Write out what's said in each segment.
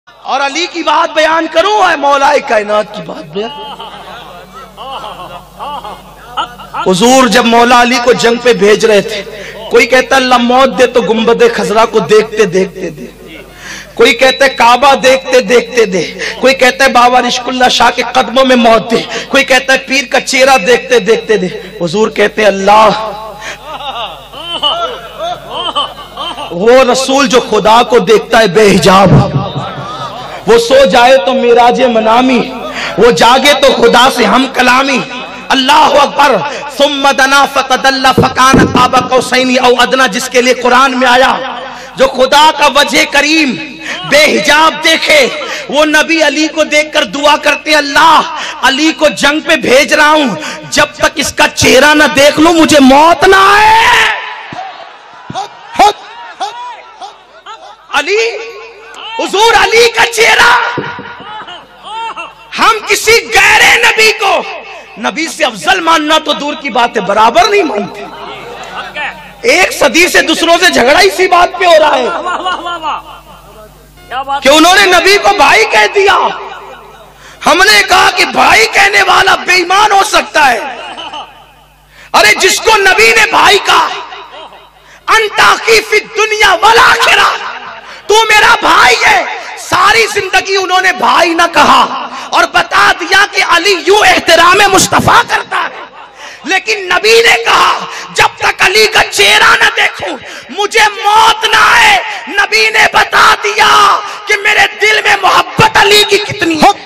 اور علی کی بات بیان کروں ہے مولا کائنات کی بات بیان. حضور جب مولا علی کو جنگ پہ بھیج رہے تھے، کوئی کہتا اللہ موت دے تو گنبد خضرا کو دیکھتے دیکھتے دے، کوئی کہتا ہے کعبہ دیکھتے دیکھتے دے، کوئی کہتا ہے بابا رشک اللہ شاہ کے قدموں میں موت دے، کوئی کہتا ہے پیر کا چہرہ دیکھتے دیکھتے دے. حضور کہتے ہیں اللہ وہ رسول جو خدا کو دیکھتا ہے بے حجاب، وہ سو جائے تو معراج منامی، وہ جاگے تو خدا سے ہم کلامی. اللہ اکبر. ثم دنا فتدلى فكان قاب قوسين او ادنى، جس کے لیے قرآن میں آیا جو خدا کا وجہ کریم بے حجاب دیکھے، وہ نبی علی کو دیکھ کر دعا کرتے اللہ علی کو جنگ پہ بھیج رہا ہوں، جب تک اس کا چہرہ نہ دیکھ لوں مجھے موت نہ آئے. علی، حضور علی کا چہرہ ہم کسی غیر نبی کو نبی سے افضل ماننا تو دور کی بات ہے، برابر نہیں مانتے. ایک صدی سے دوسروں سے جھگڑا اسی بات پہ ہو رہا ہے کہ انہوں نے نبی کو بھائی کہہ دیا. ہم نے کہا کہ بھائی کہنے والا بے ایمان ہو سکتا ہے. ارے جس کو نبی نے بھائی کہا، انت اخی فی الدنیا والآخرہ، تو میرا بھائی ہے. ساری زندگی انہوں نے بھائی نہ کہا اور بتا دیا کہ علی یوں احترام مصطفیٰ کرتا ہے، لیکن نبی نے کہا جب تک علی کا چہرہ نہ دیکھوں مجھے موت نہ آئے. نبی نے بتا دیا کہ میرے دل میں محبت علی کی کتنی ہے.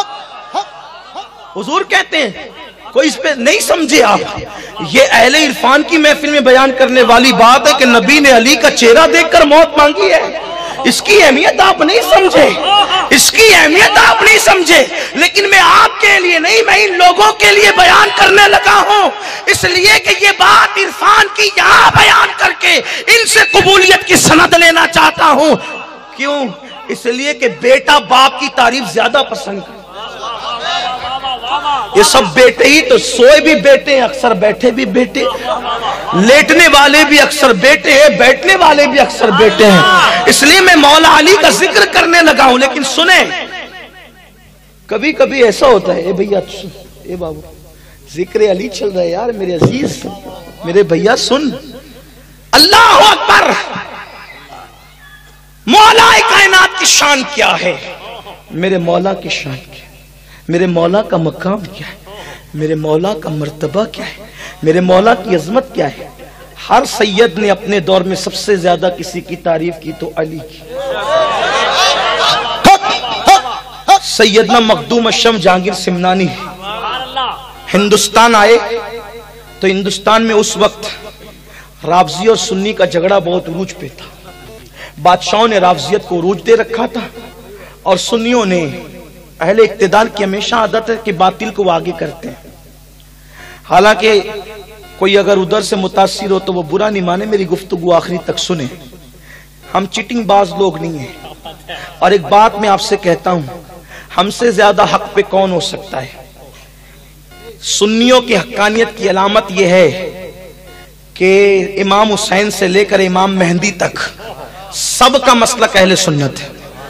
حضور کہتے ہیں کوئی اس پہ نہیں سمجھے آپ، یہ اہل عرفان کی محفل میں بیان کرنے والی بات ہے کہ نبی نے علی کا چہرہ دیکھ کر موت مانگی ہے. اس کی اہمیت آپ نہیں سمجھے، اس کی اہمیت آپ نہیں سمجھے. لیکن میں آپ کے لیے نہیں، میں ان لوگوں کے لیے بیان کرنے لگا ہوں، اس لیے کہ یہ بات عرفان کی یہاں بیان کر کے ان سے قبولیت کی سند لینا چاہتا ہوں. کیوں؟ اس لیے کہ بیٹا باپ کی تعریف زیادہ پسند کرتا. یہ سب بیٹے ہی تو، سوئے بھی بیٹے ہیں اکثر، بیٹھے بھی بیٹے، لیٹنے والے بھی اکثر بیٹے ہیں، بیٹھنے والے بھی اکثر بیٹے ہیں. اس لیے میں مولا علی کا ذکر کرنے لگا ہوں. لیکن سنیں، کبھی کبھی ایسا ہوتا ہے، اے بھیا اے بابو ذکر علی چل رہا ہے یار، میرے عزیز میرے بھیا سن. اللہ اکبر. مولا کائنات کی شان کیا ہے؟ میرے مولا کی شان کیا ہے؟ میرے مولا کا مقام کیا ہے؟ میرے مولا کا مرتبہ کیا ہے؟ میرے مولا کی عظمت کیا ہے؟ ہر سید نے اپنے دور میں سب سے زیادہ کسی کی تعریف کی تو علی کی. سیدنا مخدوم الشم جہانگیر سمنانی ہندوستان آئے تو ہندوستان میں اس وقت رافضی اور سنی کا جھگڑا بہت عروج پہ تھا. بادشاہوں نے رافضیت کو عروج دے رکھا تھا اور سنیوں نے، اہل اقتدار کی ہمیشہ عادت ہے کہ باطل کو آگے کرتے ہیں. حالانکہ کوئی اگر ادھر سے متاثر ہو تو وہ برا نہیں مانے، میری گفتگو آخری تک سنیں. ہم چیٹنگ باز لوگ نہیں ہیں. اور ایک بات میں آپ سے کہتا ہوں، ہم سے زیادہ حق پہ کون ہو سکتا ہے؟ سنیوں کی حقانیت کی علامت یہ ہے کہ امام حسین سے لے کر امام مہدی تک سب کا مسلک اہل سنت ہے.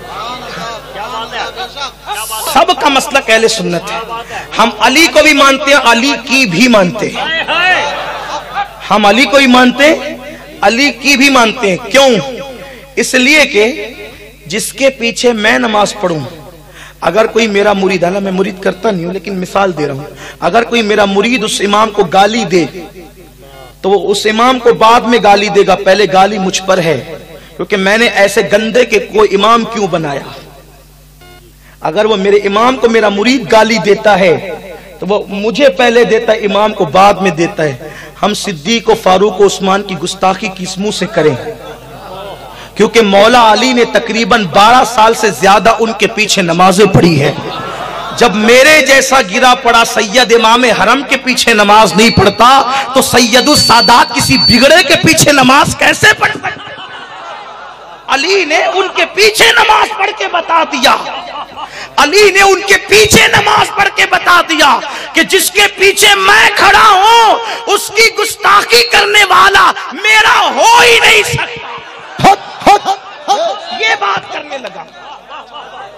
سب کا مسلک اہل سنت ہے. ہم علی کو بھی مانتے ہیں، علی کی بھی مانتے ہیں. ہم علی کو بھی مانتے ہیں، علی کی بھی مانتے ہیں. کیوں؟ اس لیے کہ جس کے پیچھے میں نماز پڑھوں، اگر کوئی میرا مرید، ہے نا میں مرید کرتا نہیں ہوں لیکن مثال دے رہا ہوں، اگر کوئی میرا مرید اس امام کو گالی دے تو وہ اس امام کو بعد میں گالی دے گا، پہلے گالی مجھ پر ہے، کیونکہ میں نے ایسے گندے کے کوئی امام کیوں بنایا. اگر وہ میرے امام کو میرا مرید گالی دیتا ہے تو وہ مجھے پہلے دیتا ہے، امام کو بعد میں دیتا ہے. ہم صدیق و فاروق و عثمان کی گستاخی کس منہ سے کریں؟ کیونکہ مولا علی نے تقریباً 12 سال سے زیادہ ان کے پیچھے نمازیں پڑھی ہے. جب میرے جیسا گرا پڑا سید امام حرم کے پیچھے نماز نہیں پڑھتا تو سید السادات کسی بگڑے کے پیچھے نماز کیسے پڑھ سکتا؟ علی نے ان کے پیچھے نماز پڑھ کے بتا دیا، علی نے ان کے پیچھے نماز پڑھ کے بتا دیا کہ جس کے پیچھے میں کھڑا ہوں اس کی گستاخی کرنے والا میرا ہو ہی نہیں سکتا. یہ بات کرنے لگا.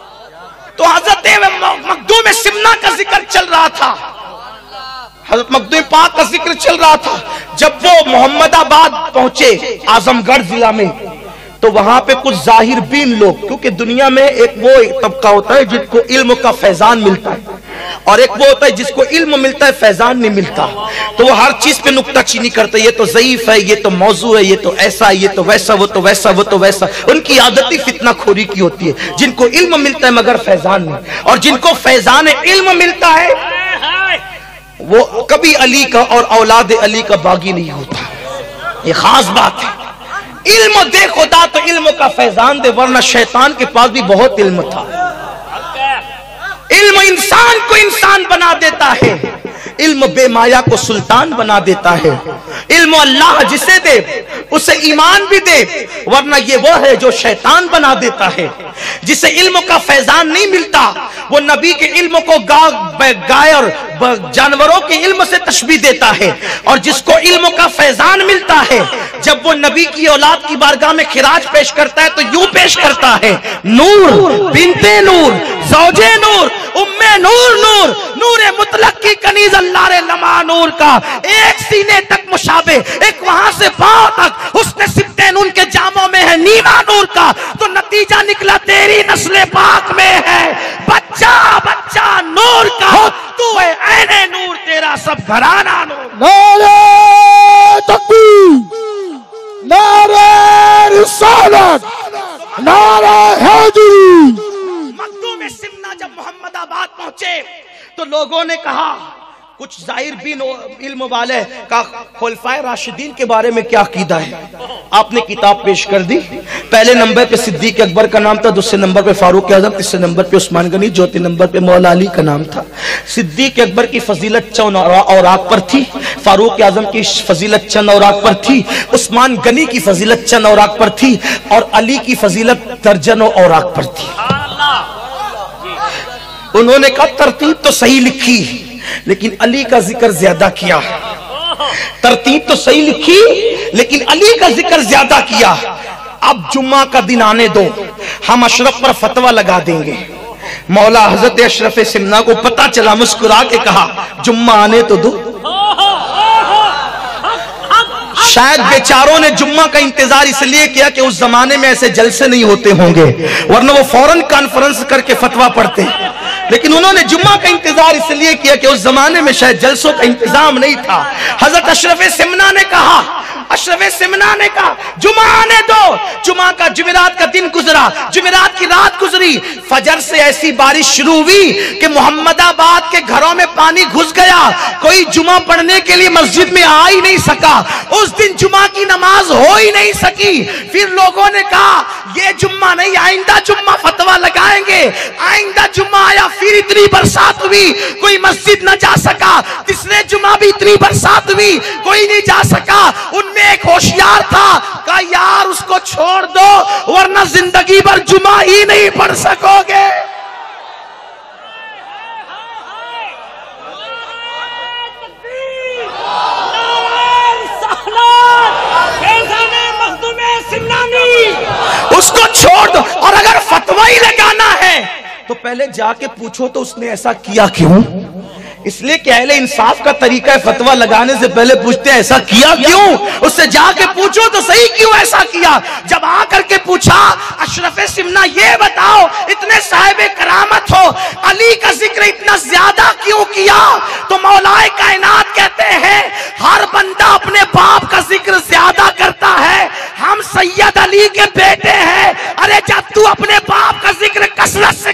फतेह मखदूम सिमना का जिक्र चल रहा था, हजरत मखदूम पाक का जिक्र चल रहा था। जब वो मोहम्मदाबाद पहुंचे आजमगढ़ जिला में, तो वहां पे कुछ जाहिर बीन लोग, क्योंकि दुनिया में एक वो तबका होता है जिसको इल्म का फैजान मिलता है, और एक वो होता है जिसको इल्म मिलता है फैजान नहीं मिलता। तो वो हर चीज पे नुक्ताचीनी करते, ये तो ज़ईफ है, ये तो मौजू है, ये तो ऐसा, ये तो वैसा, वो तो वैसा, वो तो वैसा। उनकी आदत ही फितना खोरी की होती है। जिनको इल्म मिलता है मगर फैजान नहीं, और जिनको फैजान इल्म मिलता है वो कभी अली का और औलाद अली का बागी नहीं होता। ये खास बात है। इल्म दे खुदा तो इल्म का फैजान दे, वरना शैतान के पास भी बहुत इल्म था। इल्म इंसान को इंसान बना देता है, इल्म बेमाया को सुल्तान बना देता है। इल्म अल्लाह जिसे दे उसे ईमान भी दे, वरना ये वो है जो शैतान बना देता है। जिसे इल्म का फैजान नहीं मिलता वो नबी के इल्म को गाय और जानवरों के इल्म से तशबीह देता है, और जिसको इल्म का फैजान मिलता है जब वो नबी की औलाद की बारगाह में खिराज पेश करता है तो यूं पेश करता है, नूर बिनते नूर ज़ौजे नूर उम्मे नूर नूर नूर मुतलक की कनीज अल्लाह रे लमा नूर का, एक सीने तक मुशाबे, एक वहां से पांव तक हुस्न सिब्ते नून के जामों में है नीमा नूर का। तो नतीजा निकला तेरी नस्ल पाक में है बच्चा बच्चा नूर का, तू है ऐने नूर, तेरा सब घराना नूर। नारे तकबीर, नारे रिसालत, नारे हैदरी। मखदूम सिमना जब मोहम्मदाबाद पहुंचे तो लोगों ने कहा, कुछ जाहिर बिन इल्म वाले का खुलफाए राशिदीन के बारे में क्या अकीदा है। आपने किताब पेश कर दी। पहले नंबर पे सिद्दीक अकबर का नाम था, दूसरे नंबर पे फारूक आजम, तीसरे नंबर पे उस्मान गनी, चौथे नंबर पे मौला अली का नाम था। सिद्दीक अकबर की फजीलत चंद औराक पर थी, फारूक आजम की फजीलत चंद औराक पर थी, उस्मान गनी की फजीलत चंद औराक पर थी, और अली की फजीलत दर्जनों औराक पर थी। उन्होंने कहा तरतीब तो सही लिखी लेकिन अली का जिक्र ज्यादा किया। तरतीब तो सही लिखी लेकिन अली का जिक्र ज्यादा किया। अब जुम्मा का दिन आने दो, हम अशरफ पर फतवा लगा देंगे। मौला हजरत अशरफ सिमना को पता चला, मुस्कुरा के कहा जुम्मा आने तो दो। शायद बेचारों ने जुम्मा का इंतजार इसलिए किया कि उस जमाने में ऐसे जलसे नहीं होते होंगे, वरना वो फौरन कॉन्फ्रेंस करके फतवा पढ़ते। लेकिन उन्होंने जुम्मा का इंतजार इसलिए किया कि उस जमाने में शायद जलसों का इंतजाम नहीं था। हजरत अशरफ सिमना ने कहा, अशरफ सिमना ने कहा जुम्मा आने दो। जुम्मा का जुमेरात का दिन गुजरा, जुमेरात की रात गुजरी, फजर से ऐसी बारिश शुरू हुई कि मोहम्मदाबाद के घरों में पानी घुस गया। कोई जुम्मा पढ़ने के लिए मस्जिद में आ ही नहीं सका। उस दिन जुम्मा की नमाज हो ही नहीं सकी। फिर लोगों ने कहा ये जुम्मा नहीं, आइंदा जुम्मा फतवा लगाएंगे। आइंदा जुम्मा आया, फिर इतनी बरसात हुई कोई मस्जिद न जा सका। तीसरे जुम्मा भी इतनी बरसात हुई कोई नहीं जा सका। उनमें एक होशियार था, कहा यार उसको छोड़ दो वरना जिंदगी भर जुम्मा ही नहीं पढ़ सकोगे। उसको छोड़ दो, और अगर फतवा ही लगाना है तो पहले जाके पूछो तो उसने ऐसा किया क्यों। इसलिए कि अहले इंसाफ का तरीका है फतवा लगाने से पहले पूछते हैं ऐसा किया क्यों। उससे जाके पूछो तो सही क्यों ऐसा किया। जब आकर के पूछा अशरफ सिमना ये बताओ इतने साहिब करामत हो, अली का जिक्र इतना ज्यादा क्यों किया। तो मौलाए कायनात कहते हैं हर बंदा अपने बाप का जिक्र ज्यादा करता है। हम सैयद अली के बेटे हैं। अरे जब तू अपने बाप का जिक्र कसरत से